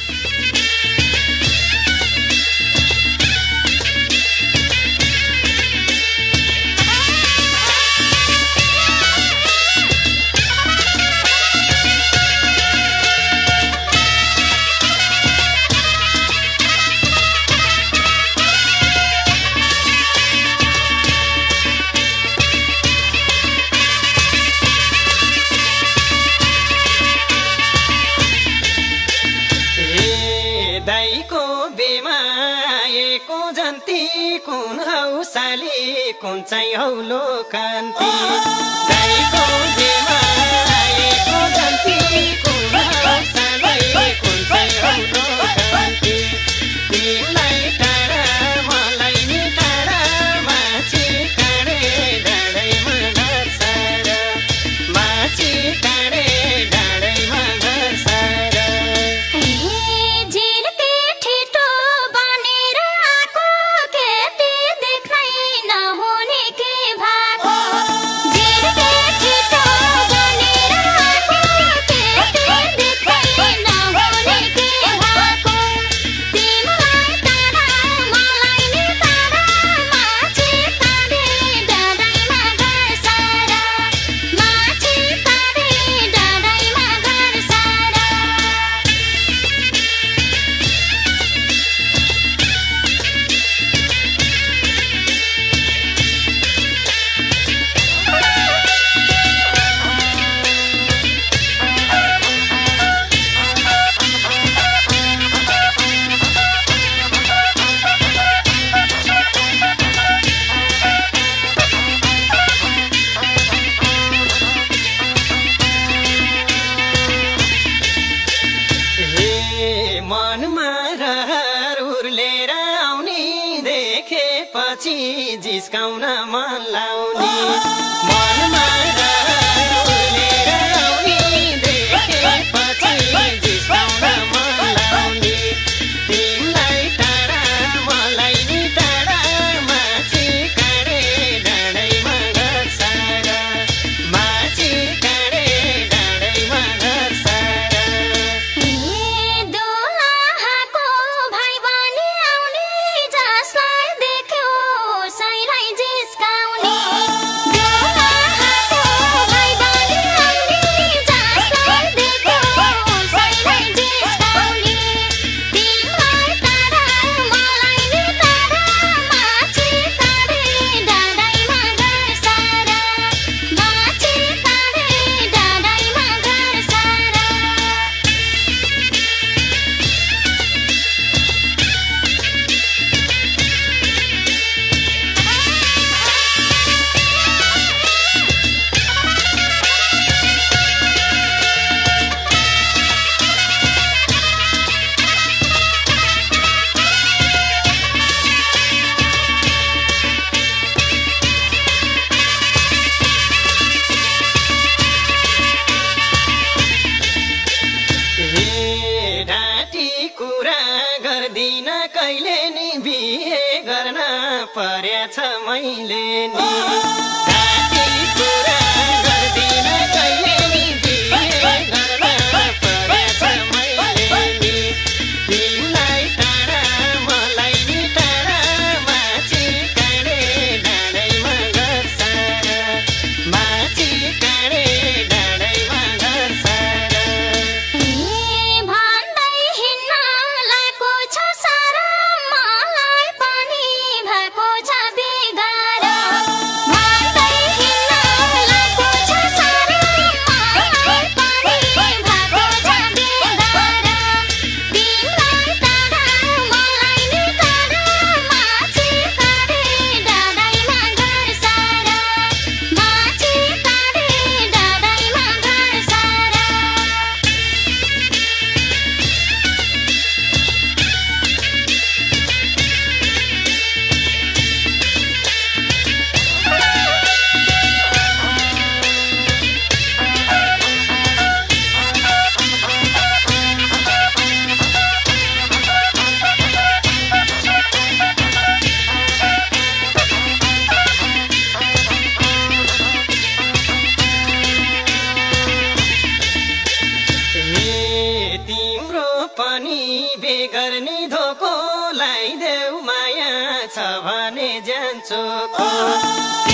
दाइको बेमाएको जन्ती कुन हौ साली कुन चाहिँ हौ लोकान्ती दाइको बेमाएको जन्ती कुन हौ साली कुन चाहिँ हौ लोकान्ती तिमीलाई टाढा मलाई नि टाढा माछी काँडे डाँडैमा घर सारा माछी काँडे डाँडैमा घर सारा मनमा रहर उर्लेर आउने देखेपछि जिस्काउन मन लाउने मनमा रहर उर्लेर आउने देखेपछि जिस्काउन मन लाउने तिमीलाई टाढा मलाई नि टाढा माछी काँडे डाँडैमा घर सारा माछी काँडे डाँडैमा घर सारा गर्दिन कहिले नि बिहे गर्न पर्याछ मैले नि राति कुरा गर्दिन कहिले नि बिहे गर्न पर्याछ मैले नि तिमीलाई टाढा मलाई नि टाढा माछी काँडे डाँडैमा घर सारा माछी काँडे डाँडैमा घर सारा पनि गर्ने धोको लगाइदेऊ माया छ भने जान्छु